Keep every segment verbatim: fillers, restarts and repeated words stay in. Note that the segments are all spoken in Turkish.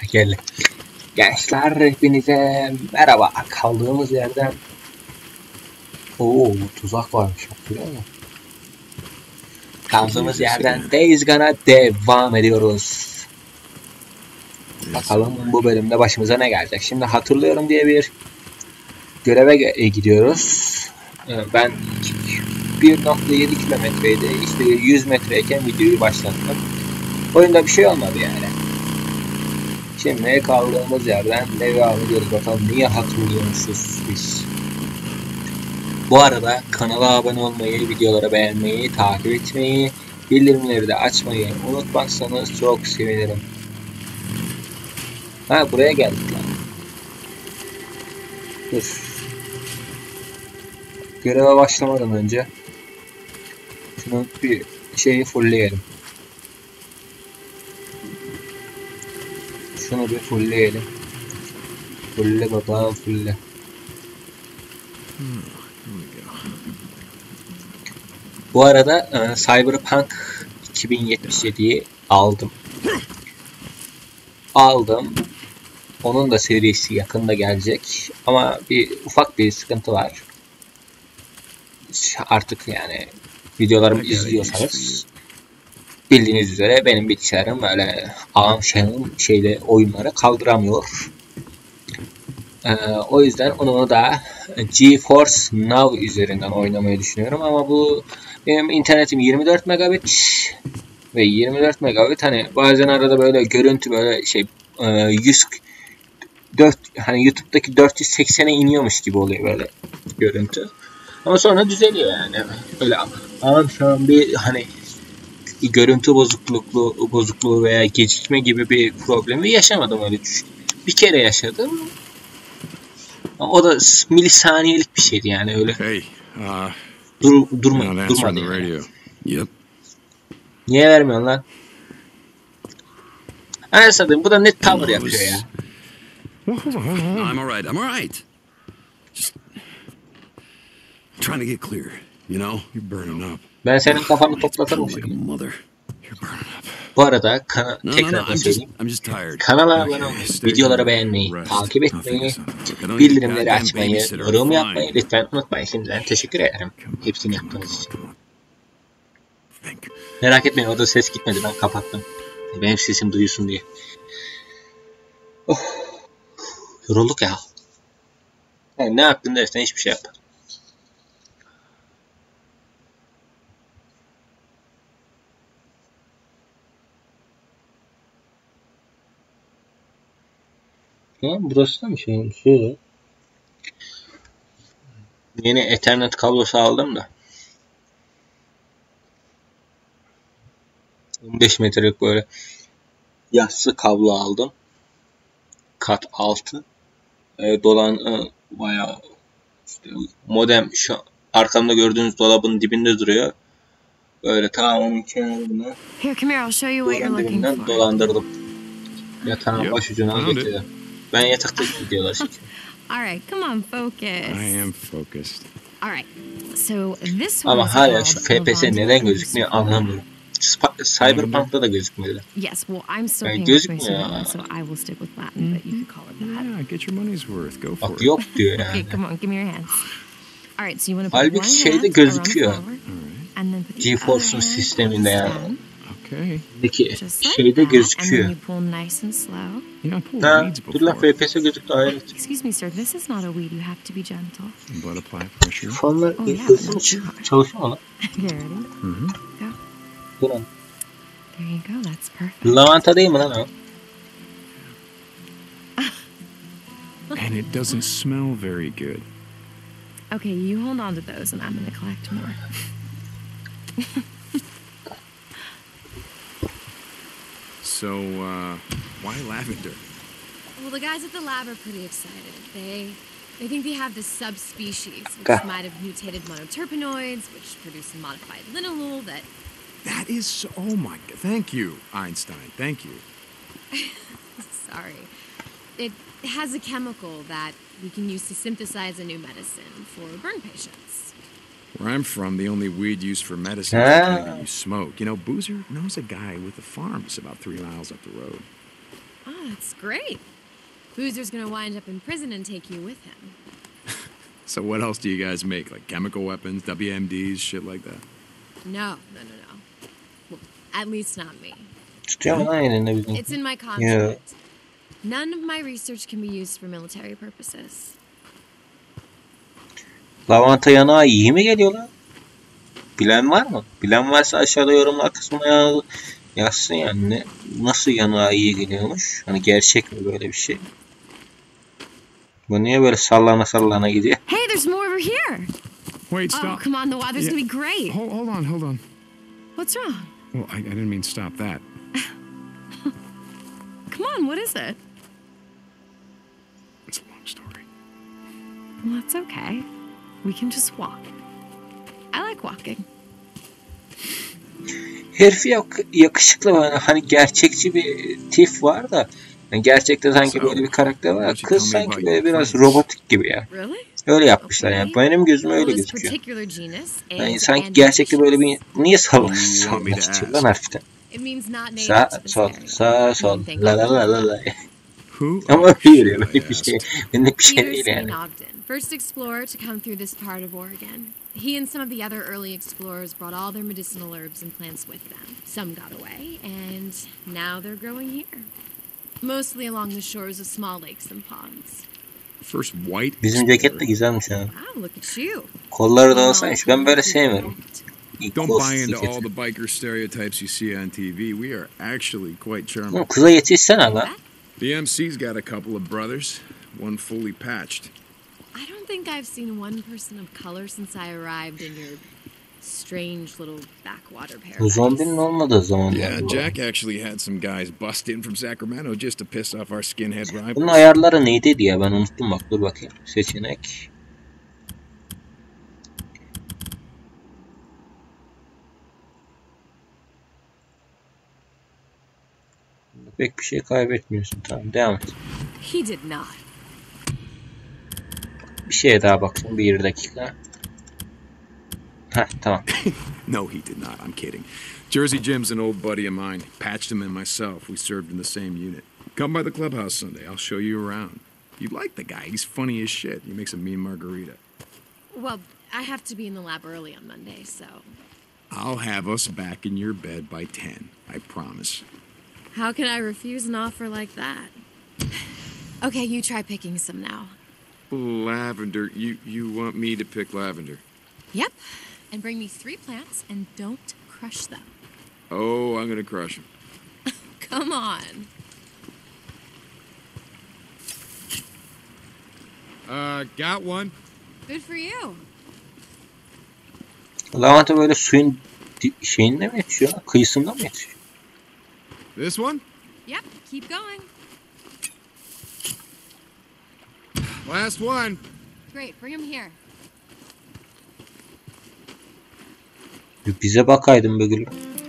tekerli. Gençler hepinize merhaba. Kaldığımız yerden Oo tuzak varmış biliyor musun? Kaldığımız yerden Days Gone'a devam ediyoruz. Bakalım bu bölümde başımıza ne gelecek. Şimdi hatırlıyorum diye bir göreve gidiyoruz. Ben bir nokta yedi kilometreydi. İşte yüz metreyken videoyu başlattım. Oyunda bir şey olmadı yani. Şimdi kaldığımız yerden devam ediyoruz. Bakalım niye hatırlıyormuşuz biz. Bu arada kanala abone olmayı, videoları beğenmeyi, takip etmeyi, bildirimleri de açmayı unutmazsanız çok sevinirim. Ha buraya geldik lan. Dur. Göreve başlamadan önce şunu bir şeyi fullleyelim. Şunu bir fullleyelim. Fulle baba fulle. Bu arada e, Cyberpunk iki bin yetmiş yediyi aldım. Aldım. Onun da serisi yakında gelecek. Ama bir ufak bir sıkıntı var. Artık yani videolarımı izliyorsanız bildiğiniz üzere benim bilgisayarım böyle ağam şeyim şeyle oyunları kaldıramıyor. Ee, o yüzden onu da GeForce Now üzerinden oynamayı düşünüyorum ama bu benim internetim yirmi dört megabit ve yirmi dört megabit hani bazen arada böyle görüntü böyle şey yüz dört hani YouTube'daki dört yüz seksene iniyormuş gibi oluyor böyle görüntü. Ama sonra düzeliyor yani. Öyle ama şu an bir hani görüntü bozukluğu bozukluğu veya gecikme gibi bir problemi yaşamadım öyle düşün. Bir kere yaşadım. O da milisaniyelik bir şeydi yani öyle. Hey, uh, Dur durma durmadı yani. Yep. Niye vermiyorsun lan? Anasını bu da net tavır yapıyor ya. I'm alright. I'm alright. Just trying to get clear, you know? You're burning up. Ben senin kafanı toplatırım. Bu arada kana tekrar söyleyeyim. Kanala abone olmayı, videoları beğenmeyi, takip etmeyi, bildirimleri açmayı, yorum yapmayı lütfen unutmayın. Şimdiden teşekkür ederim hepsini yaptığınız için. Merak etmeyin orada ses gitmedi, ben kapattım. Benim sesim duyulsun diye. Oh. Yorulduk ya. Yani ne yaptın dersen hiçbir şey yapmadım. Ha, burası da mı şey? Şöyle. Yeni Ethernet kablosu aldım da. on beş metrelik böyle yassı kablo aldım. Kat altı. E, dolan e, bayağı işte modem şu arkamda gördüğünüz dolabın dibinde duruyor. Böyle tamam onun kenarına dolandırdım. Yatağın baş ucuna getirdim. Ben yatakta videolar çekiyorum. Alright, come on, focus. I am focused. Alright. So this one. Ama hala şu F P S neden gözükmüyor anlamıyorum. Cyberpunk'ta da gözükmüyor. Yes, well, I'm still yani paying my gözükmüyor. so I will stick with Latin, but you can call it that. Yeah, get your money's worth. Go for Bak it. yok diyor yani. Okay, come on, give me your hands. Alright, so you want to put halbuki one şeyde hand gözüküyor. and then put the GeForce'un other hand sisteminde yani. Okay. Peki Just like şeyde that, gözüküyor. and then you pull nice and slow. You know, pull Ha, weeds dur lan before. F P S gözüktü hayret. Excuse me, sir, this is not a weed. You have to be gentle. But apply pressure. Fanlar Oh, yeah, hızlı that's mı hard. çalışıyor mu lan? Okay, ready? Mm-hmm. Go. Dur lan. There you go, that's perfect. Lavanta değil mi lan o? And it doesn't smell very good. Okay, you hold on to those and I'm gonna collect more. So, uh, why lavender? Well, the guys at the lab are pretty excited. They they think they have this subspecies, which Okay. might have mutated monoterpenoids, which produce a modified linalool that... That is so, oh my god, thank you, Einstein, thank you. Sorry. It has a chemical that we can use to synthesize a new medicine for burn patients. Where I'm from, the only weed used for medicine is the kind that you smoke. You know, Boozer knows a guy with a farm that's about three miles up the road. Oh, that's great. Boozer's gonna wind up in prison and take you with him. So what else do you guys make? Like chemical weapons, W M Ds, shit like that? No, no, no, no. Well, at least not me. Tutuyor mu lan elinde bizim? It's in my Yeah. contract. None of my research can be used for military purposes. Lavanta yanağı iyi mi geliyor lan? Bilen var mı? Bilen varsa aşağıda yorumlar kısmına yaz- yazsın yani. Ne, nasıl yanağı iyi geliyormuş? Hani gerçek mi böyle bir şey? Bu niye böyle sallana sallana gidiyor? Hey, there's more over here. Wait, Oh, stop. come on, the water's Yeah. gonna be great. Hold, hold on, hold on. What's wrong? Well, I, I didn't mean stop that. Come on, what is it? It's a long story. Well, that's okay. We can just walk. I like walking. Herifi yak- yakışıklı var. Hani gerçekçi bir tip var da. Yani gerçekte sanki böyle bir karakter var. Kız sanki böyle biraz robotik gibi ya. Really? Öyle yapmışlar yani. Benim gözüme öyle Well, this gözüküyor. particular genus Yani is sanki gerçekte böyle bir... Niye sal You want me salmak to istiyor ask? lan harbiden? It means not native Sağ to this sol area. sağ sol Think la I'll la la la do la. Who? Ama Oh, öyle geliyor. shit, I Benlik bir şey. asked. Benlik bir şey Peter değil Steen yani. Ogden, first explorer to come through this part of Oregon. He and some of the other early explorers brought all their medicinal herbs and plants with them. Some got away, and now they're growing here. Mostly along the shores of small lakes and ponds. First white. Bizim ceket de güzelmiş ha. Wow, look at you. Kolları da olsaymış. Ben böyle sevmiyorum. Don't Kol buy into all ceketi. the biker stereotypes you see on T V. We are actually quite charming. Oğlum kıza yetişsene lan. The M C's got a couple of brothers, one fully patched. I don't think I've seen one person of color since I arrived in your strange little backwater Bu paradise. zombinin olmadığı zaman. Yeah, Jack actually had some guys bust in from Sacramento just to piss off our skinhead Bunun rivals. ayarları neydi diye ben unuttum bak dur bakayım. Seçenek. Pek bir şey kaybetmiyorsun. Tamam devam et. He did not. Bir şeye daha bakayım bir dakika. Heh tamam. No, he did not. I'm kidding. Jersey Jim's an old buddy of mine. Patched him and myself. We served in the same unit. Come by the clubhouse Sunday. I'll show you around. You like the guy. He's funny as shit. He makes a mean margarita. Well, I have to be in the lab early on Monday, so. I'll have us back in your bed by ten. I promise. How can I refuse an offer like that? Okay, you try picking some now. Lavender. You you want me to pick lavender? Yep. And bring me three plants and don't crush them. Oh, I'm gonna crush him. Come on. Uh, got one. Good for you. Lavanta böyle suyun di- şeyinde mi yetişiyor? Kıyısında mı yetişiyor? This one? Yep, keep going. Last one. Great, bring them here. Bize bakaydın be gülüm.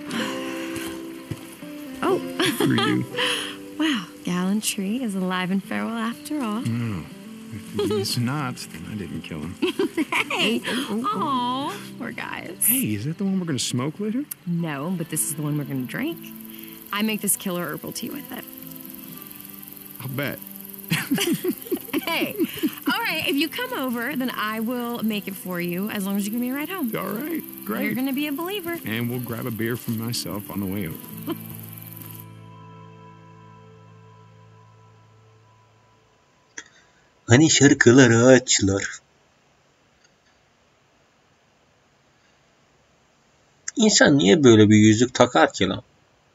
Oh, For you. wow. Gallantry is alive and feral after all. If he's not, then I didn't kill him. Hey. Oh, poor guys. Hey, is that the one we're gonna smoke later? No, but this is the one we're gonna drink. I make this killer herbal tea with it. I'll bet. Hey, all right, if you come over, then I will make it for you as long as you give me a ride home. All right, You're great. gonna be a believer. And we'll grab a beer for myself on the way over. Hani şarkıları açlar. İnsan niye böyle bir yüzük takar ki lan?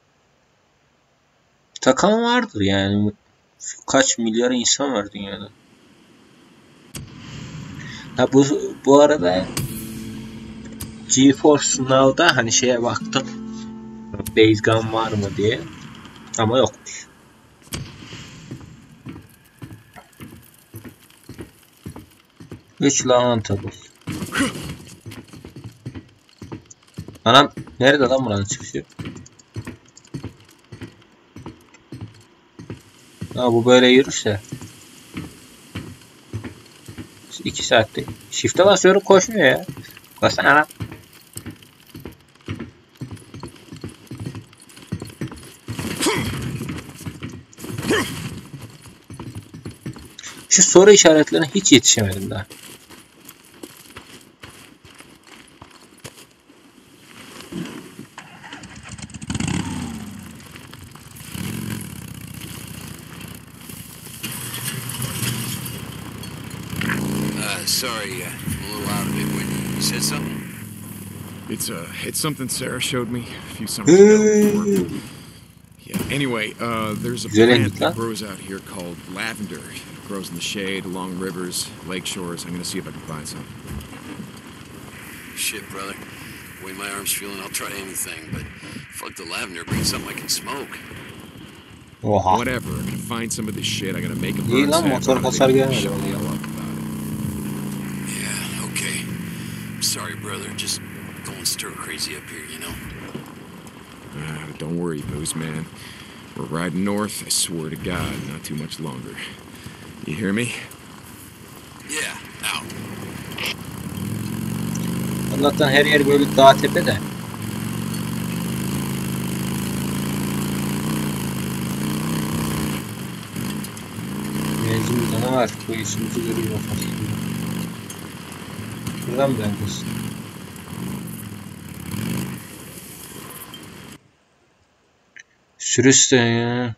Takan vardır yani. Kaç milyar insan var dünyada. Ha bu bu arada GeForce Now'da hani şeye baktım. Days Gone var mı diye. Ama yokmuş. Üç lavanta bul. Anam nerede lan buranın çıkışı? Ha bu böyle yürürse. iki saatte. Shift'e basıyorum koşmuyor ya. Basana lan. Şu soru işaretlerine hiç yetişemedim daha. Uh, sorry, uh, I'm a little out of it. What, you said something? It's uh, it's something Sarah showed me a few summers ago. Before. Yeah. Anyway, uh, there's a Güzel plant ending lan. that grows out here called lavender. It grows in the shade along rivers, lake shores. I'm gonna see if I can find some. Shit, brother. The way my arm's feeling, I'll try anything, but fuck the lavender, bring something I can smoke. Oha. Whatever. I'm gonna find some of this shit. I'm gonna make a İyi burn lan, sap motor out of it hasar and gelmedi show vallahi. you all up about it. Yeah, okay. I'm sorry, brother. Just going stir crazy up here, you know? Ah, but don't worry, Booze Man. We're riding north, I swear to God, not too much longer. You hear me? Yeah, out. Allah'tan her yer böyle dağ tepe de. Mevzumuzda ne var? Bu işimizi görüyor. Buradan mı döneceğiz? Sürüste ya.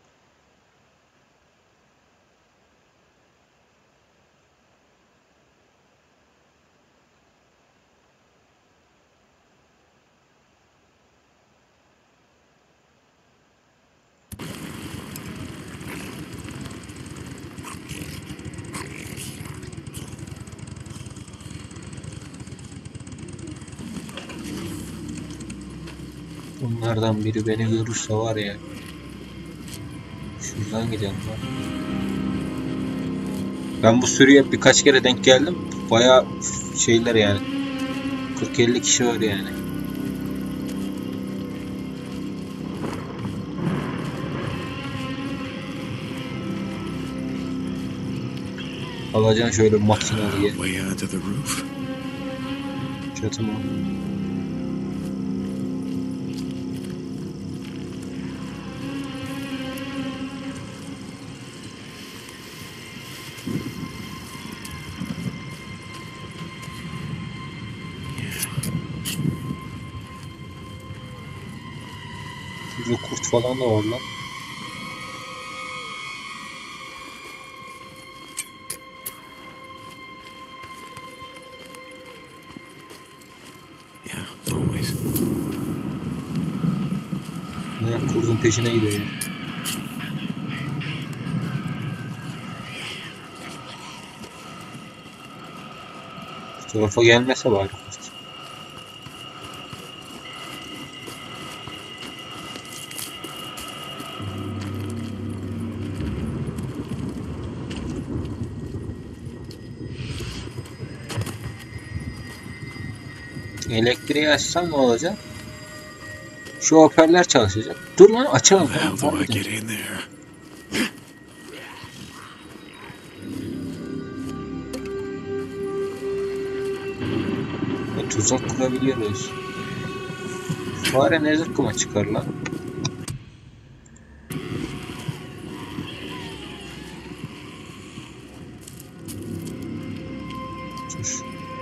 Bunlardan biri beni görürse var ya. Şuradan gidelim lan. Ben bu sürüye birkaç kere denk geldim. Bayağı şeyler yani. kırk elli kişi var yani. Alacaksın şöyle makinalı yer. Way out to the roof. Çatı mı? Burada kurt falan da var lan. Yeah, always. Ne kurdun peşine gidiyor ya. Bu tarafa gelmese bari kurt. Elektriği açsam ne olacak? Şu hoparlör çalışacak. Dur lan açalım. How the hell do I get in there? E, tuzak kurabiliyoruz. Fare ne zıkkıma çıkar lan? Dur.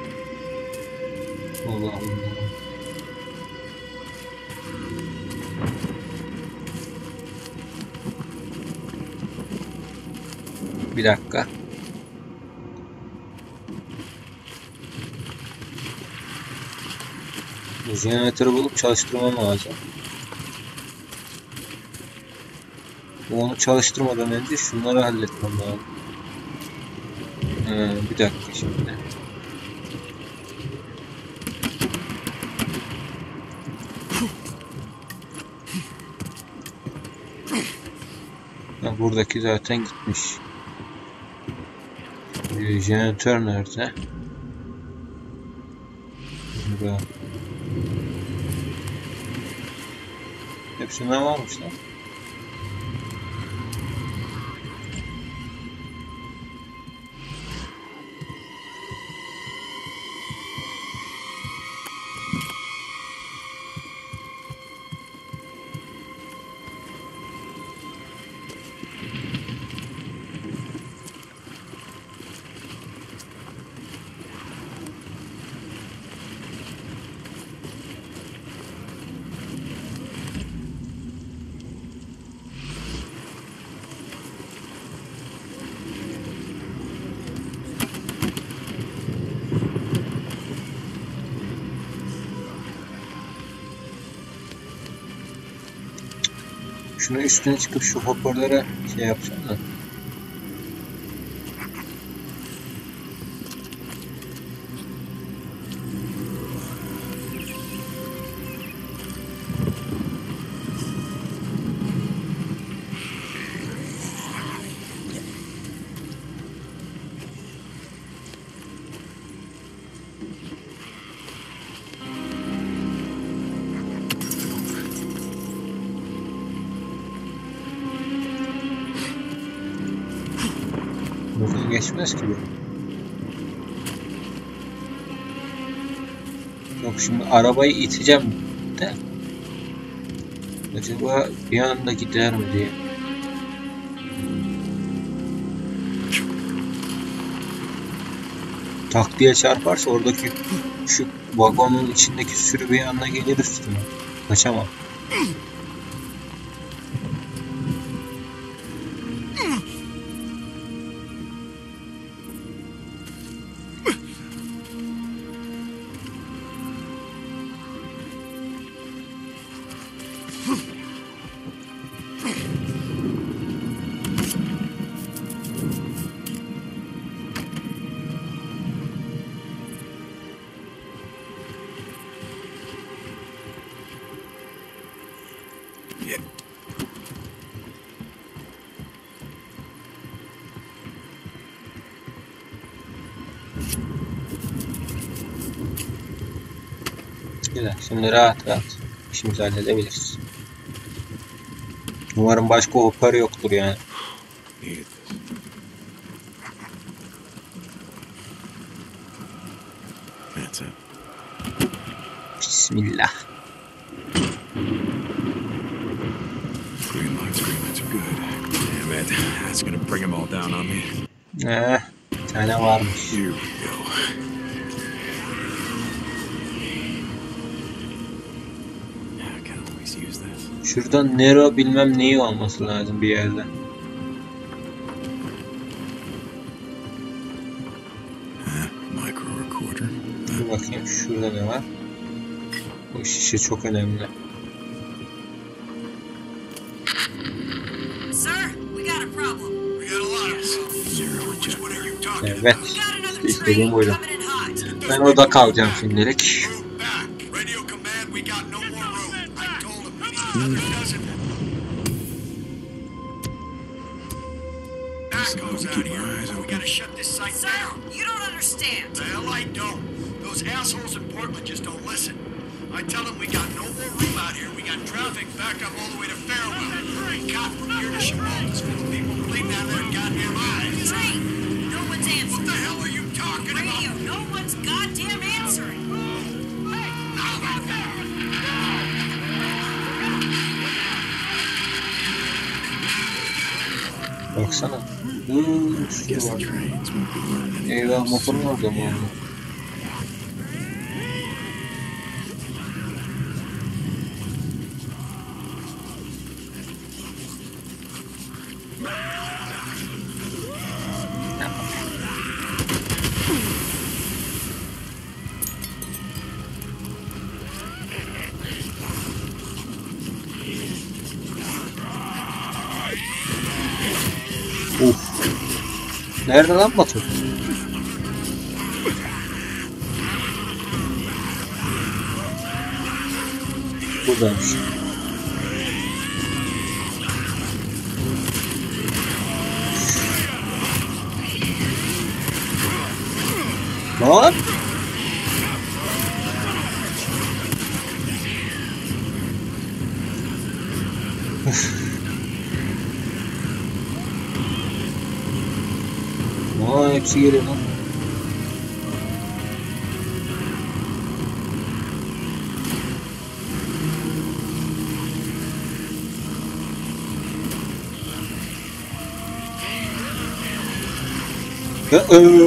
Allah Allah. Bir dakika. Bu jeneratörü bulup çalıştırmam lazım. Onu çalıştırmadan önce şunları halletmem lazım. Ee, bir dakika şimdi. Ha, buradaki zaten gitmiş. Ee, jeneratör nerede? Burada. Hepsinden varmış lan. Şunu üstüne çıkıp şu hoparlöre şey yapacağım da. Buradan geçmez ki bu. Yok, şimdi arabayı iteceğim de. Acaba bir anda gider mi diye. Tak diye çarparsa oradaki şu vagonun içindeki sürü bir anda gelir üstüme. Kaçamam. Güzel. Şimdi rahat rahat işimizi halledebiliriz. Umarım başka hoparı yoktur yani. Bismillah. Green lights, green lights are good. Damn it, that's gonna bring them all down on me. Eh, bir tane varmış. Here we go. I can always use this. Şuradan Nero bilmem neyi olması lazım bir yerde. Micro recorder. Dur bakayım şurada ne var? Bu şişe çok önemli. Sir, we got a problem. We got a lot of Zero Which jet. one are you talking Evet. We got another İstediğim train buydu. coming in hot. Ben orada kalacağım şimdilik. Move back. Radio command, we got no more room. I told him we need another dozen. That goes out here. We gotta shut this site Sir, down. you don't understand. The hell I don't. Those assholes in Portland just don't listen. I tell them we got no more room out here. We got traffic back up all the way to Farewell. Cop from here to Chimaltas full of people bleeding out of their goddamn eyes. Train, no one's What answering. the hell are you talking about? Radio, no one's goddamn answering. Baksana. Hııı, I guess şu the var. trains won't be running any Eyvah, motorun orada mı oldu? Uf. Nerede lan motor? Buradaymış. Lan! Aa, hepsi geliyor lan. Uh-oh.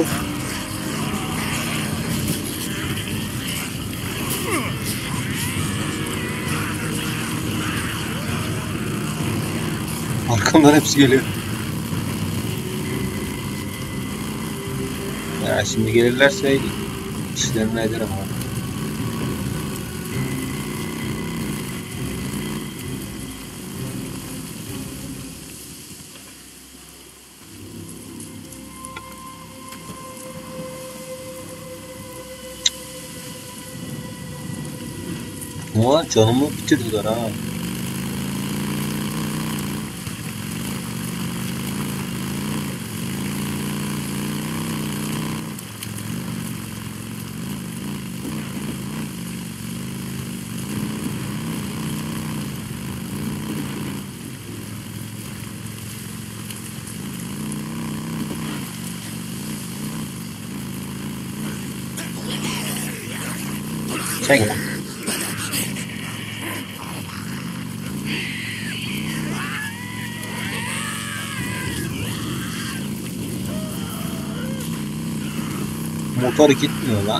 Arkamdan hepsi geliyor. Ya şimdi gelirlerse işlerini ederim abi. Ama canımı bitirdiler ha. Çek lan. Motor gitmiyor lan.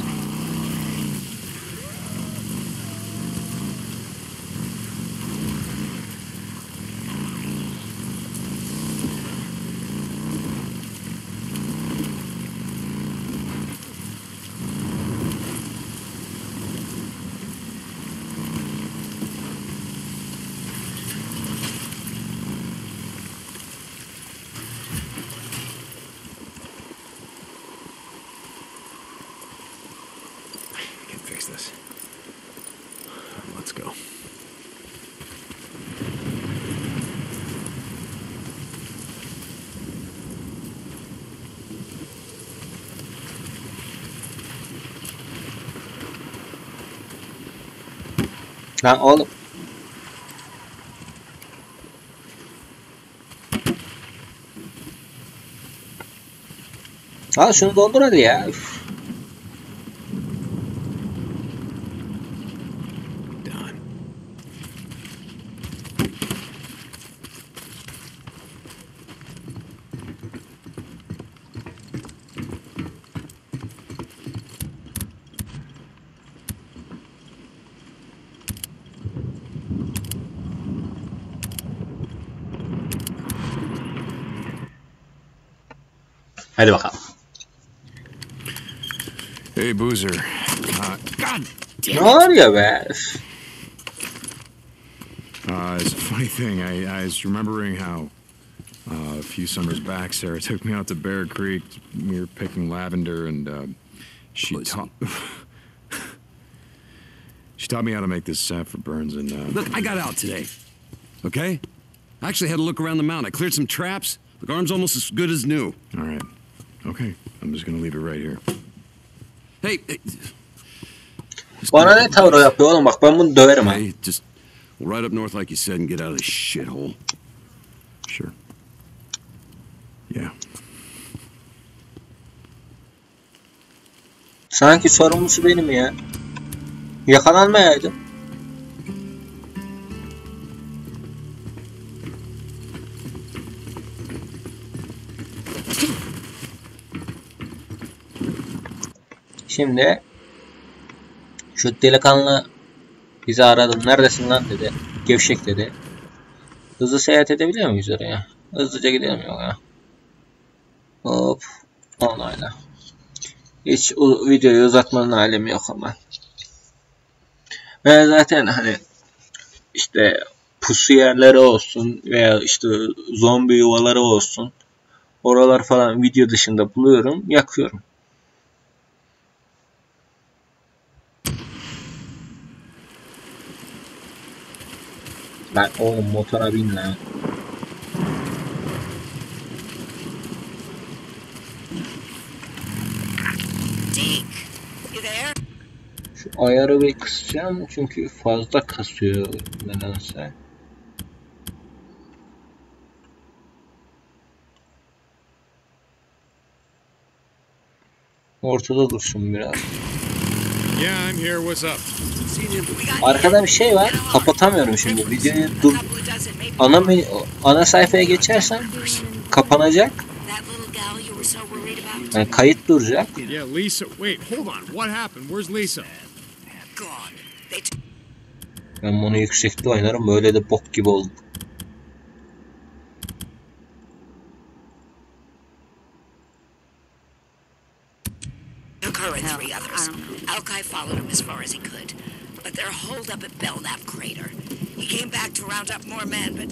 This. Let's go. Lan oğlum. Al şunu doldur hadi ya. Üf. Hadi bakalım. Hey, Boozer. Uh, God damn Ne oluyor be? Uh, it's a funny thing. I, I was remembering how uh, a few summers back, Sarah took me out to Bear Creek. We were picking lavender, and uh, she taught she taught me how to make this sap for burns. And uh, look, I got out today. Okay, I actually had a look around the mountain. I cleared some traps. The arm's almost as good as new. All right. Okay, I'm just gonna leave it right here. Hey, hey. Bana ne tavır yapıyor oğlum, bak ben bunu döverim ha. Hey, just we'll ride up north like you said and get out of this shithole. Sure. Yeah. Sanki sorumlusu benim ya. Yakalanmayaydım. Şimdi şu delikanlı bizi aradı. Neredesin lan dedi. Gevşek dedi. Hızlı seyahat edebiliyor muyuz oraya? Hızlıca gidelim ya. Hop. Onayla. Hiç o videoyu uzatmanın alemi yok ama. Ve zaten hani işte pusu yerleri olsun veya işte zombi yuvaları olsun. Oralar falan video dışında buluyorum. Yakıyorum. Lan oğlum motora bin lan. Deke, you there? Şu ayarı bir kısacağım çünkü fazla kasıyor nedense. Ortada dursun biraz. Yeah, I'm here. What's up? Arkada bir şey var. Kapatamıyorum şimdi. Videoyu dur. Ana menü, ana sayfaya geçersem kapanacak. Yani kayıt duracak. Yeah, Lisa. Wait, hold on. What happened? Where's Lisa? Ben bunu yüksekte oynarım. Böyle de bok gibi oldu. Took her and three others. Alki followed him as far as he could, but they're holed up at Belknap Crater. He came back to round up more men, but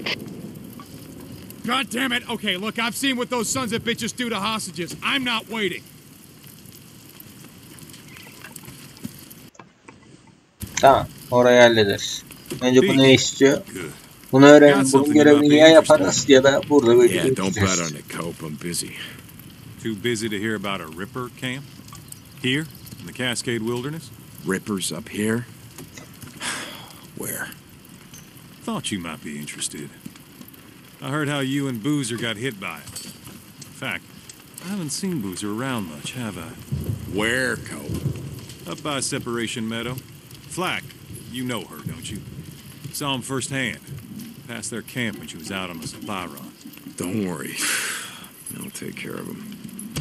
God damn it. Okay, look, I've seen what those sons of bitches do to hostages. I'm not waiting. Tamam. Orayı hallederiz. Önce bu ne istiyor? Bunu öğrenin. Bunun görevini ya yaparız ya da burada böyle Yeah, don't bet geçeceğiz. on it, Cope. I'm busy. Too busy to hear about a Ripper camp? Here, in the Cascade Wilderness? Rippers up here? Where? Thought you might be interested. I heard how you and Boozer got hit by it. In fact, I haven't seen Boozer around much, have I? Where, Cope? Up by Separation Meadow. Flack, you know her, don't you? Saw him firsthand. Passed their camp when she was out on a supply run. Don't worry. I'll take care of him.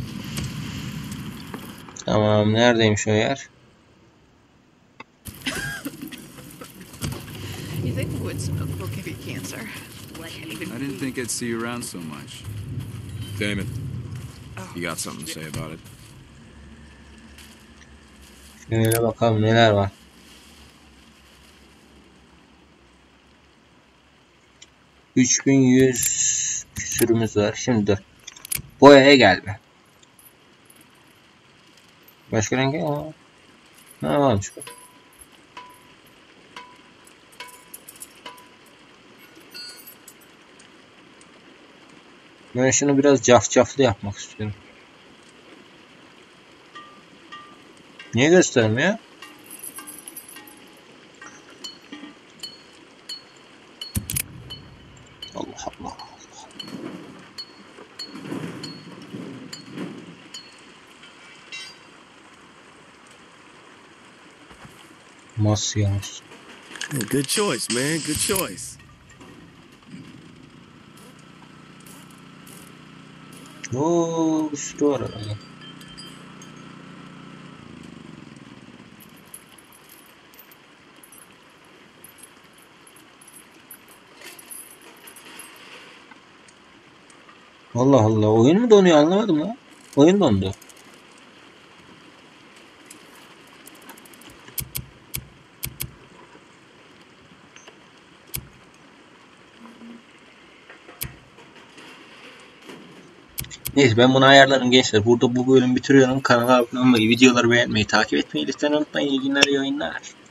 Tamam, neredeymiş o yer? You think wood smoke will give you cancer? I didn't think I'd see you around so much. Damon, you got something to say about it? Şöyle bakalım neler var. üç bin yüz küsürümüz var. Şimdi dur. Boyaya gelme. Başka rengi? Aa. Ne varmış bu? Ben şunu biraz cafcaflı yapmak istiyorum. Niye göstermiyor? Allah Allah. Masyaj. Good choice, man. Good choice. Oo, bir sürü var arada. Allah Allah, oyun mu donuyor anlamadım lan. Oyun dondu. Neyse ben bunu ayarlarım gençler. Burada bu bölüm bitiriyorum. Kanala abone olmayı, videoları beğenmeyi, takip etmeyi lütfen unutmayın. İyi günler, iyi oyunlar.